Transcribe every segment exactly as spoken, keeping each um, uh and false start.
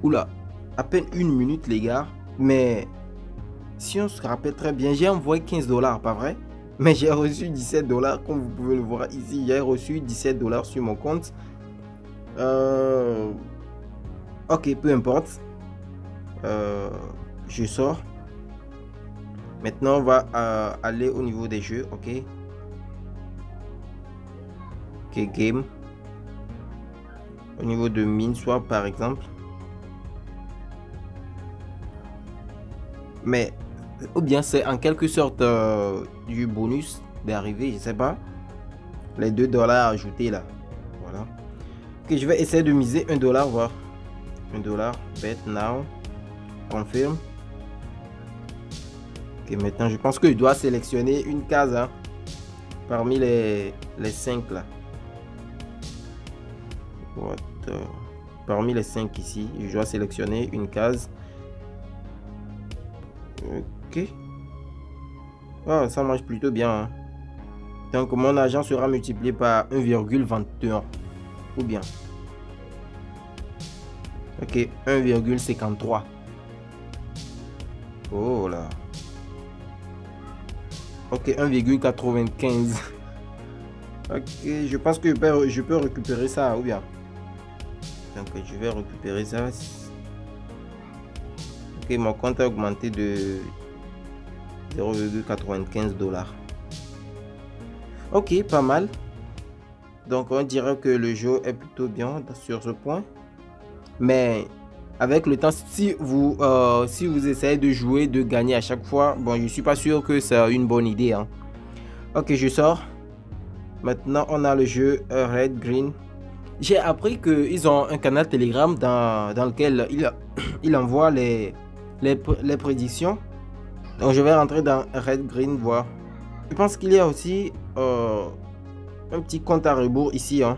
Oula, à peine une minute les gars. Mais si on se rappelle très bien, j'ai envoyé quinze dollars, pas vrai? Mais j'ai reçu dix-sept dollars, comme vous pouvez le voir ici. J'ai reçu dix-sept dollars sur mon compte. Euh... Ok, peu importe. Euh... Je sors. Maintenant, on va euh, aller au niveau des jeux, ok? Ok, game. Au niveau de mine swap, par exemple. Mais, ou bien c'est en quelque sorte euh, du bonus d'arrivée, je sais pas. Les deux dollars ajoutés là. Voilà. Ok, je vais essayer de miser un dollar, voir. un dollar, bet now. Confirme. Ok, maintenant je pense que je dois sélectionner une case hein, parmi les, les cinq là. What, euh, parmi les cinq ici, je dois sélectionner une case. Ok. Oh, ça marche plutôt bien. Hein. Donc mon argent sera multiplié par un virgule vingt et un. Ou bien. Ok, un virgule cinquante-trois. Oh là. Ok, un virgule quatre-vingt-quinze. Ok, je pense que je peux, je peux récupérer ça, ou bien. Donc je vais récupérer ça. Ok, mon compte a augmenté de zéro virgule quatre-vingt-quinze dollars. Ok, pas mal. Donc on dirait que le jeu est plutôt bien sur ce point. Mais avec le temps, si vous, euh, si vous essayez de jouer, de gagner à chaque fois, bon, je suis pas sûr que c'est une bonne idée. Hein. Ok, je sors. Maintenant, on a le jeu Red Green. J'ai appris qu'ils ont un canal Telegram dans, dans lequel il, il envoie les, les, les prédictions. Donc, je vais rentrer dans Red Green, voir. Je pense qu'il y a aussi euh, un petit compte à rebours ici. Hein.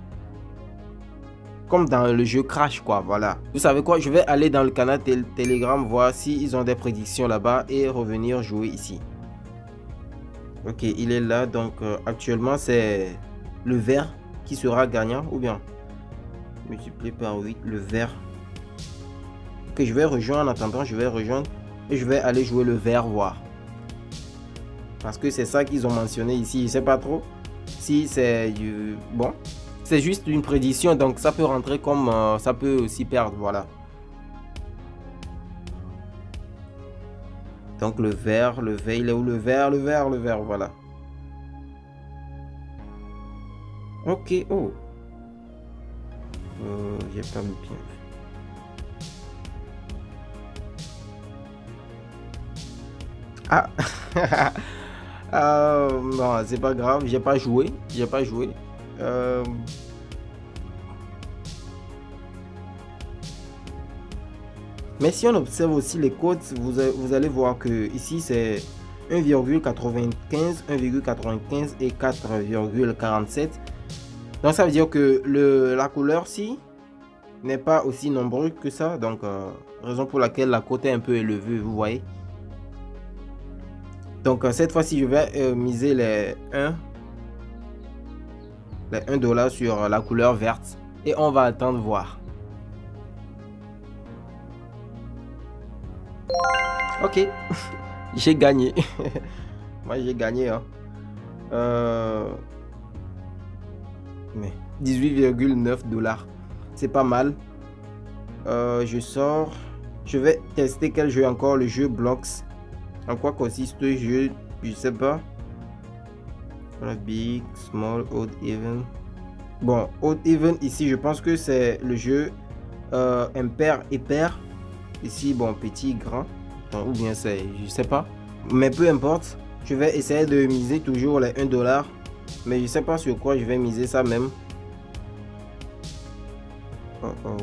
Comme dans le jeu Crash, quoi, voilà. Vous savez quoi, je vais aller dans le canal tel Telegram, voir s'ils ont des prédictions là-bas et revenir jouer ici. Ok, il est là, donc euh, actuellement c'est le vert qui sera gagnant, ou bien multiplié par huit, le vert. Ok, je vais rejoindre, en attendant, je vais rejoindre et je vais aller jouer le vert, voir. Parce que c'est ça qu'ils ont mentionné ici, je sais pas trop si c'est du... Bon. C'est juste une prédiction, donc ça peut rentrer comme euh, ça peut aussi perdre, voilà. Donc le vert, le vert, il est où le vert, le vert, le vert, voilà. Ok, oh. Euh, j'ai pas mis bien. Ah. euh, non, c'est pas grave, j'ai pas joué, j'ai pas joué. Euh... Mais si on observe aussi les codes, vous, vous allez voir que ici c'est un virgule quatre-vingt-quinze, un virgule quatre-vingt-quinze et quatre virgule quarante-sept. Donc ça veut dire que le, la couleur-ci n'est pas aussi nombreux que ça. Donc euh, raison pour laquelle la cote est un peu élevée, vous voyez. Donc euh, cette fois-ci je vais euh, miser les un. Les un dollar sur la couleur verte. Et on va attendre voir. Ok. J'ai gagné. Moi j'ai gagné. Hein. Euh... Mais dix-huit virgule neuf dollars. C'est pas mal. Euh, je sors. Je vais tester quel jeu encore. Le jeu Blocks. En quoi consiste ce jeu? Je sais pas. Big, small, odd, even. Bon, odd, even, ici, je pense que c'est le jeu euh, impair et pair. Ici, bon, petit, grand. Ou bien c'est, je sais pas. Mais peu importe. Je vais essayer de miser toujours les un dollar. Mais je sais pas sur quoi je vais miser ça même. Oh oh.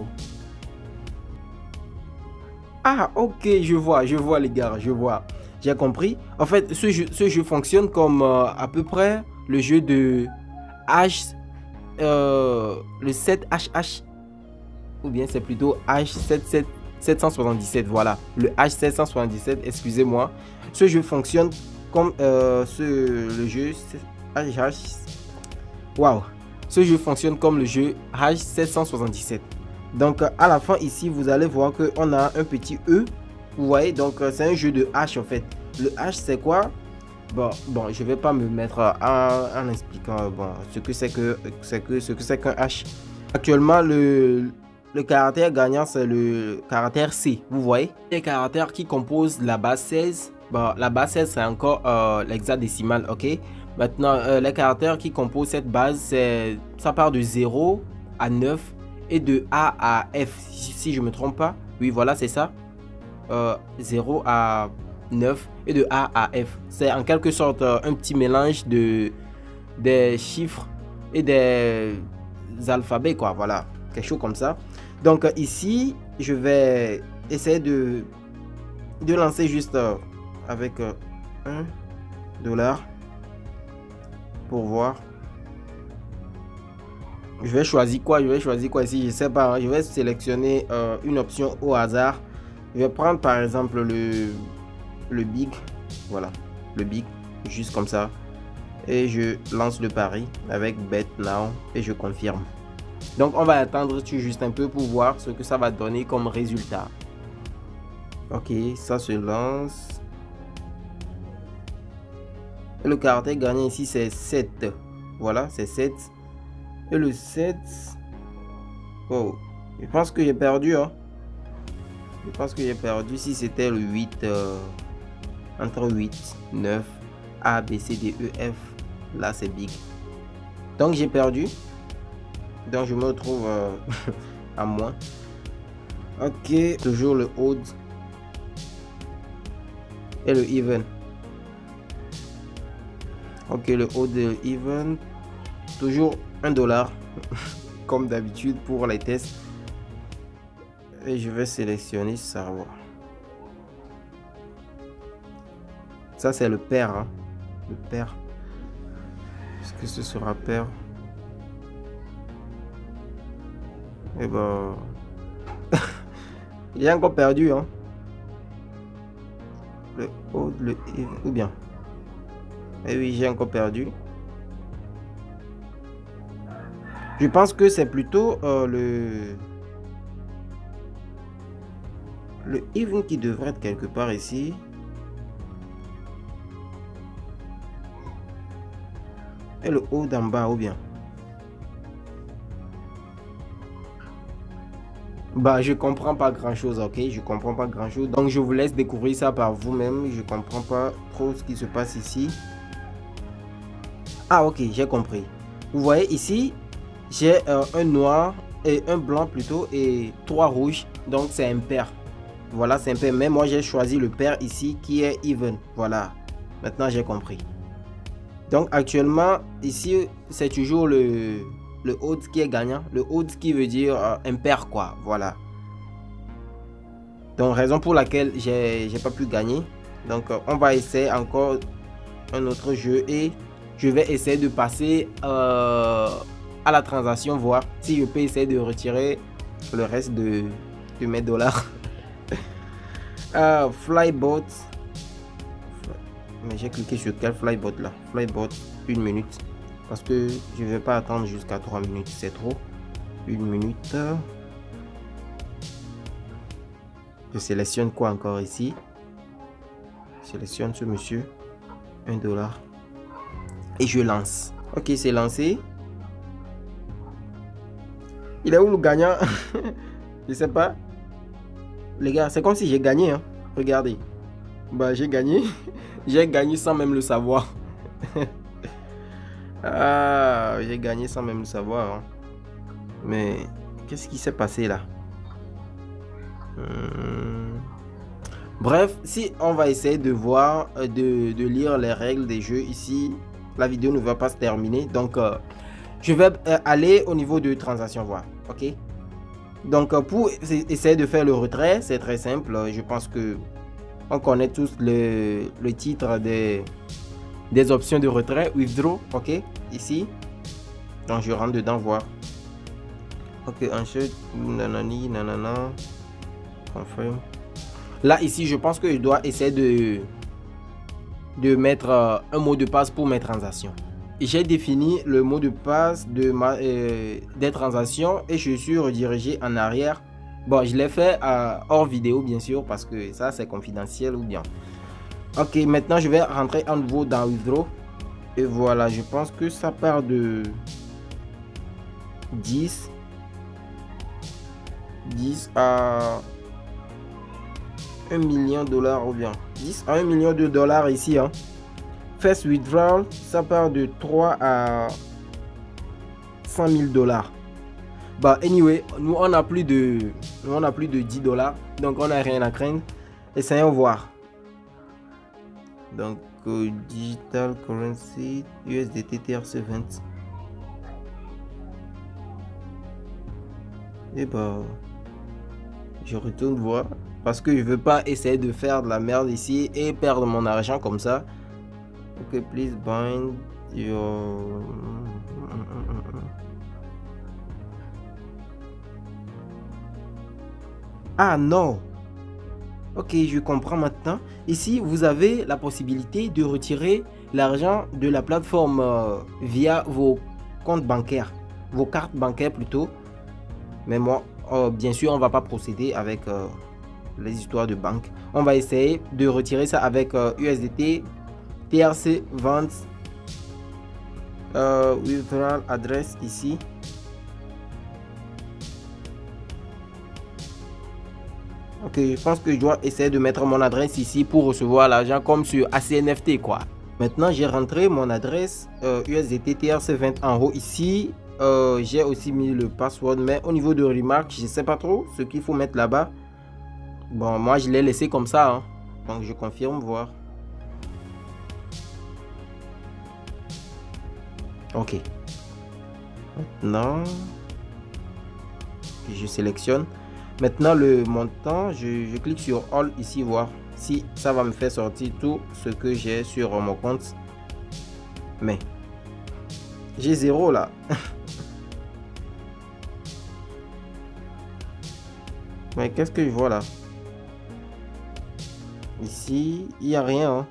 Ah, ok, je vois, je vois les gars, je vois. J'ai compris. En fait, ce jeu, ce jeu fonctionne comme euh, à peu près le jeu de H, euh, le sept H H. Ou bien c'est plutôt H sept sept cent soixante-dix-sept. Voilà, le H sept cent soixante-dix-sept, excusez-moi. Ce jeu fonctionne comme euh, ce, le jeu H H. Waouh. Ce jeu fonctionne comme le jeu H sept cent soixante-dix-sept. Donc à la fin ici, vous allez voir qu'on a un petit E. Vous voyez, donc c'est un jeu de hash en fait. Le hash c'est quoi? Bon, bon, je vais pas me mettre en, en expliquant bon, ce que c'est que, que, ce que c'est qu'un hash. Actuellement, le, le caractère gagnant, c'est le caractère C. Vous voyez? Les caractères qui composent la base seize. Bon, la base seize, c'est encore euh, l'hexadécimal, ok? Maintenant, euh, les caractères qui composent cette base, c'est ça part de zéro à neuf et de A à F, si je me trompe pas. Oui, voilà, c'est ça. Euh, zéro à neuf et de A à F. C'est en quelque sorte euh, un petit mélange de des chiffres et des alphabets, quoi. Voilà, quelque chose comme ça. Donc euh, ici, je vais essayer de, de lancer juste euh, avec euh, un dollar pour voir. Je vais choisir quoi? Je vais choisir quoi ici? Je sais pas. Hein. Je vais sélectionner euh, une option au hasard. Je vais prendre par exemple le, le big. Voilà, le big. Juste comme ça. Et je lance le pari avec bet now. Et je confirme. Donc on va attendre juste un peu pour voir ce que ça va donner comme résultat. Ok, ça se lance. Et le caractère gagnant ici c'est sept. Voilà, c'est sept. Et le sept. Oh, je pense que j'ai perdu. Hein. Je pense que j'ai perdu si c'était le huit. Euh, entre huit, neuf, A, B, C, D, E, F. Là c'est big. Donc j'ai perdu. Donc je me retrouve euh, à moins. Ok, toujours le odd. Et le even. Ok, le odd et le even. Toujours un dollar. Comme d'habitude pour les tests. Et je vais sélectionner ça. Ça c'est le pair. Hein. Le pair. Est-ce que ce sera pair? Et ben. Il est encore perdu. Hein. Le odd, le even. Ou bien. Et oui, j'ai encore perdu. Je pense que c'est plutôt euh, le le even qui devrait être quelque part ici. Et le haut d'en bas ou bien. Bah je comprends pas grand chose, ok, je comprends pas grand chose. Donc je vous laisse découvrir ça par vous-même. Je comprends pas trop ce qui se passe ici. Ah ok, j'ai compris. Vous voyez ici, j'ai euh, un noir et un blanc plutôt et trois rouges. Donc c'est un pair. Voilà, c'est un pair. Mais moi j'ai choisi le pair ici qui est even. Voilà, maintenant j'ai compris. Donc actuellement ici c'est toujours le le odd qui est gagnant. Le odd qui veut dire euh, un pair quoi. Voilà. Donc raison pour laquelle j'ai j'ai pas pu gagner. Donc euh, on va essayer encore un autre jeu et je vais essayer de passer euh, à la transaction, voir si je peux essayer de retirer le reste de, de mes dollars. euh, Flybot. Mais j'ai cliqué sur quel Flybot là? Flybot, une minute. Parce que je ne vais pas attendre jusqu'à trois minutes, c'est trop. Une minute. Je sélectionne quoi encore ici? Je sélectionne ce monsieur. un dollar. Et je lance. Ok, c'est lancé. Il est où le gagnant? Je sais pas. Les gars, c'est comme si j'ai gagné. Hein. Regardez. Bah, j'ai gagné. J'ai gagné sans même le savoir. Ah, j'ai gagné sans même le savoir. Hein. Mais qu'est-ce qui s'est passé là? Hum... Bref, si on va essayer de voir, de, de lire les règles des jeux ici, la vidéo ne va pas se terminer. Donc, euh, je vais euh, aller au niveau de transaction voir. Ok. Donc, euh, pour essayer de faire le retrait, c'est très simple. Je pense que on connaît tous le, le titre des, des options de retrait. Withdraw. Ok. Ici. Donc, je rentre dedans voir. Ok. Ensuite, nanani, nanana. Confirm. Là, ici, je pense que je dois essayer de, de mettre euh, un mot de passe pour mes transactions. j'ai défini le mot de passe de ma, euh, des transactions et je suis redirigé en arrière. Bon, je l'ai fait euh, hors vidéo, bien sûr, parce que ça, c'est confidentiel ou bien. Ok, maintenant, je vais rentrer à nouveau dans Withdraw. Et voilà, je pense que ça part de dix. dix à un million de dollars ou bien dix à un million de dollars ici. Hein. First withdrawal, ça part de trois à cent mille dollars. Bah, anyway, nous on a plus de, nous, on a plus de dix dollars, donc on n'a rien à craindre. Essayons voir. Donc, euh, digital currency, U S D T T R C vingt. Et bah, je retourne voir parce que je veux pas essayer de faire de la merde ici et perdre mon argent comme ça. Ok, please bind your... Ah non. Ok, je comprends maintenant. Ici, vous avez la possibilité de retirer l'argent de la plateforme euh, via vos comptes bancaires, vos cartes bancaires plutôt. Mais moi, oh, bien sûr, on va pas procéder avec euh, les histoires de banque. On va essayer de retirer ça avec euh, U S D T, T R C vingt, euh, withdrawal address ici. Ok, je pense que je dois essayer de mettre mon adresse ici pour recevoir l'argent comme sur A C N F T quoi. Maintenant, j'ai rentré mon adresse euh, U S D T T R C vingt en haut ici. Euh, j'ai aussi mis le password, mais au niveau de remarque, je sais pas trop ce qu'il faut mettre là-bas. Bon, moi je l'ai laissé comme ça, hein. Donc je confirme voir. Ok. Maintenant, je sélectionne. Maintenant le montant, je, je clique sur All ici, voir si ça va me faire sortir tout ce que j'ai sur mon compte. Mais j'ai zéro là. Mais qu'est-ce que je vois là? Ici, il n'y a rien. Hein.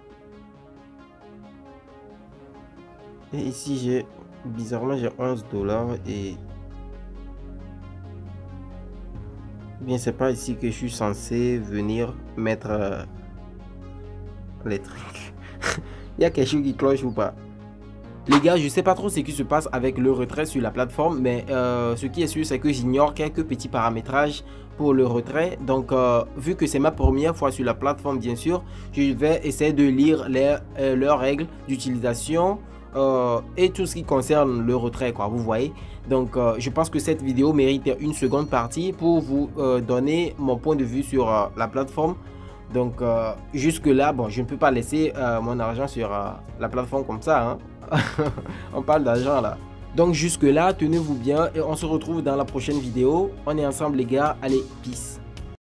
Et ici, j'ai bizarrement, j'ai onze dollars et... Bien, c'est pas ici que je suis censé venir mettre euh, les trucs. Il y a quelque chose qui cloche ou pas? Les gars, je sais pas trop ce qui se passe avec le retrait sur la plateforme, mais euh, ce qui est sûr, c'est que j'ignore quelques petits paramétrages pour le retrait. Donc, euh, vu que c'est ma première fois sur la plateforme, bien sûr, je vais essayer de lire les, euh, leurs règles d'utilisation euh, et tout ce qui concerne le retrait, quoi. Vous voyez. Donc, euh, je pense que cette vidéo mérite une seconde partie pour vous euh, donner mon point de vue sur euh, la plateforme. Donc, euh, jusque là, bon, je ne peux pas laisser euh, mon argent sur euh, la plateforme comme ça, hein. On parle d'argent là. Donc jusque là, tenez-vous bien et on se retrouve dans la prochaine vidéo. On est ensemble les gars. Allez, peace.